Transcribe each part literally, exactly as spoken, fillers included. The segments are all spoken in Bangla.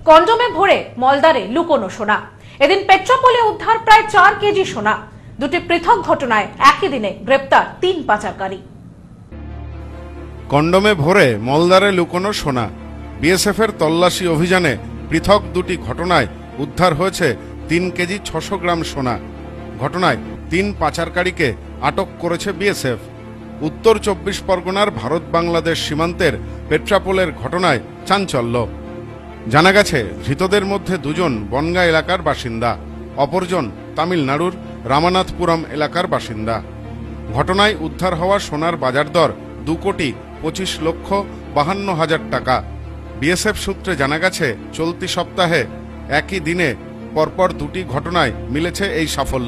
কন্ডোমে ভরে মলদারে লুকোনো সোনা। এদিন পেট্রাপোলে উদ্ধার প্রায় চার কেজি সোনা। দুটি পৃথক ঘটনায় একই দিনে গ্রেপ্তার তিন পাচারকারী। কন্ডোমে ভরে মলদারে লুকোনো সোনা। বিএসএফ এর তল্লাশি অভিযানে পৃথক দুটি ঘটনায় উদ্ধার হয়েছে তিন কেজি ছশো গ্রাম সোনা। ঘটনায় তিন পাচারকারীকে আটক করেছে বিএসএফ। উত্তর চব্বিশ পরগনার ভারত বাংলাদেশ সীমান্তের পেট্রাপোলের ঘটনায় চাঞ্চল্য। জানা গেছে, ধৃতদের মধ্যে দুজন বনগা এলাকার বাসিন্দা, অপরজন তামিলনাড়ুর রামানাথপুরম এলাকার বাসিন্দা। ঘটনায় উদ্ধার হওয়া সোনার বাজার দর দু কোটি পঁচিশ লক্ষ বাহান্ন হাজার টাকা। বিএসএফ সূত্রে জানা গেছে, চলতি সপ্তাহে একই দিনে পরপর দুটি ঘটনায় মিলেছে এই সাফল্য।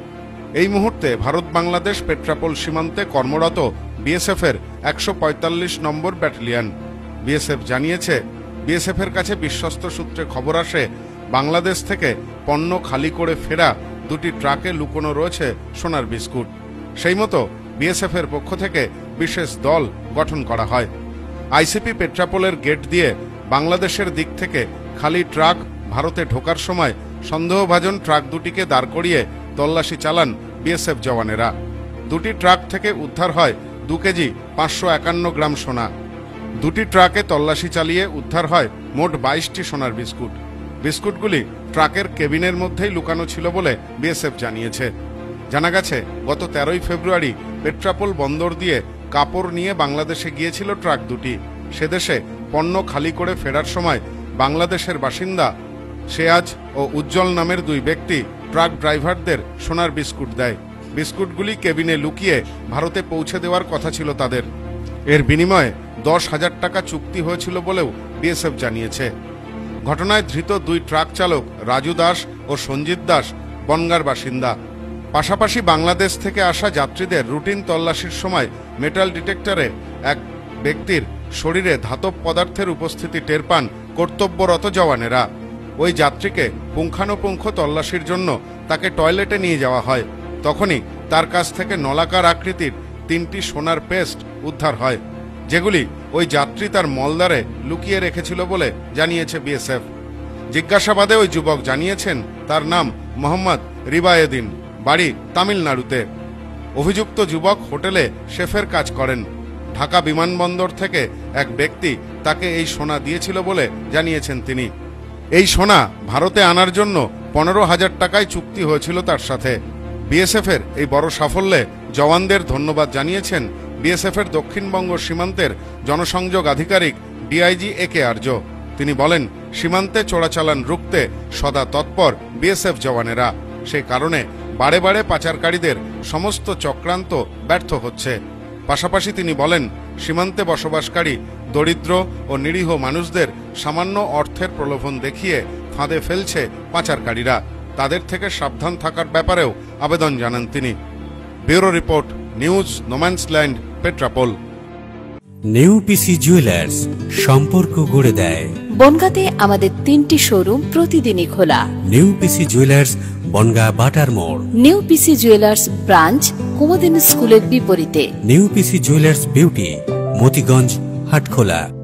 এই মুহূর্তে ভারত বাংলাদেশ পেট্রাপোল সীমান্তে কর্মরত বিএসএফ এর একশো পঁয়তাল্লিশ নম্বর ব্যাটালিয়ন। বিএসএফ জানিয়েছে, বিএসএফ এর কাছে বিশ্বস্ত সূত্রে খবর আসে, বাংলাদেশ থেকে পণ্য খালি করে ফেরা দুটি ট্রাকে লুকোনো রয়েছে সোনার বিস্কুট। সেই মতো বিএসএফ এর পক্ষ থেকে বিশেষ দল গঠন করা হয়। আইসিপি পেট্রাপোলের গেট দিয়ে বাংলাদেশের দিক থেকে খালি ট্রাক ভারতে ঢোকার সময় সন্দেহভাজন ট্রাক দুটিকে দাঁড় করিয়ে তল্লাশি চালান বিএসএফ জওয়ানেরা। দুটি ট্রাক থেকে উদ্ধার হয় দু কেজি পাঁচশো একান্ন গ্রাম সোনা। দুটি ট্রাকে তল্লাশি চালিয়ে উদ্ধার হয় মোট বাইশটি সোনার বিস্কুট। বিস্কুটগুলি ট্রাকের কেবিনের মধ্যেই লুকানো ছিল বলে বিএসএফ জানিয়েছে। জানা গেছে, গত তেরোই ফেব্রুয়ারি পেট্রাপোল বন্দর দিয়ে কাপড় নিয়ে বাংলাদেশে গিয়েছিল ট্রাক দুটি। সেদেশে পণ্য খালি করে ফেরার সময় বাংলাদেশের বাসিন্দা শেয়াজ ও উজ্জ্বল নামের দুই ব্যক্তি ট্রাক ড্রাইভারদের সোনার বিস্কুট দেয়। বিস্কুটগুলি কেবিনে লুকিয়ে ভারতে পৌঁছে দেওয়ার কথা ছিল তাদের। এর বিনিময়ে দশ হাজার টাকা চুক্তি হয়েছিল বলেও বিএসএফ জানিয়েছে। ঘটনায় ধৃত দুই ট্রাক চালক রাজু দাস ও সঞ্জিত দাস বনগার বাসিন্দা। পাশাপাশি বাংলাদেশ থেকে আসা যাত্রীদের রুটিন তল্লাশির সময় মেটাল ডিটেক্টরে এক ব্যক্তির শরীরে ধাতব পদার্থের উপস্থিতি টের পান কর্তব্যরত জওয়ানেরা। ওই যাত্রীকে পুঙ্খানুপুঙ্খ তল্লাশির জন্য তাকে টয়লেটে নিয়ে যাওয়া হয়। তখনই তার কাছ থেকে নলাকার আকৃতির তিনটি সোনার পেস্ট উদ্ধার হয়, যেগুলি ওই যাত্রী তার মলদারে লুকিয়ে রেখেছিল বলে জানিয়েছে বিএসএফ। জিজ্ঞাসাবাদে ওই যুবক জানিয়েছেন, তার নাম মোহাম্মদ রিবায়েদিন, বাড়ি তামিলনাড়ুতে। অভিযুক্ত যুবক হোটেলে শেফের কাজ করেন। ঢাকা বিমানবন্দর থেকে এক ব্যক্তি তাকে এই সোনা দিয়েছিল বলে জানিয়েছেন তিনি। এই সোনা ভারতে আনার জন্য পনেরো হাজার টাকায় চুক্তি হয়েছিল তার সাথে। বিএসএফ এর এই বড় সাফল্যে জওয়ানদের ধন্যবাদ জানিয়েছেন বিএসএফ এর দক্ষিণবঙ্গ সীমান্তের জনসংযোগ আধিকারিক ডিআইজি এ কে আর্য। তিনি বলেন, সীমান্তে চোরাচালান রুখতে সদা তৎপর বিএসএফ জওয়ানেরা। সেই কারণে বারে বারে পাচারকারীদের সমস্ত চক্রান্ত ব্যর্থ হচ্ছে। পাশাপাশি তিনি বলেন, সীমান্তে বসবাসকারী দরিদ্র ও নিরীহ মানুষদের সামান্য অর্থের প্রলোভন দেখিয়ে ফাঁদে ফেলছে পাচারকারীরা। তাদের থেকে সাবধান থাকার ব্যাপারেও আবেদন জানান তিনি। Bureau report, news no man's land, Petrapole. New PC jewellers, সম্পর্ক গড়ে দেয়। বনগাঁতে আমাদের তিনটি শোরুম প্রতিদিনই খোলা। নিউ পিসি জুয়েলার্স, বনগাঁ বাটার মোড়। New PC jewellers branch, Kumudini স্কুলের বিপরীতে। New PC jewellers beauty, Motiganj, Hatkhola.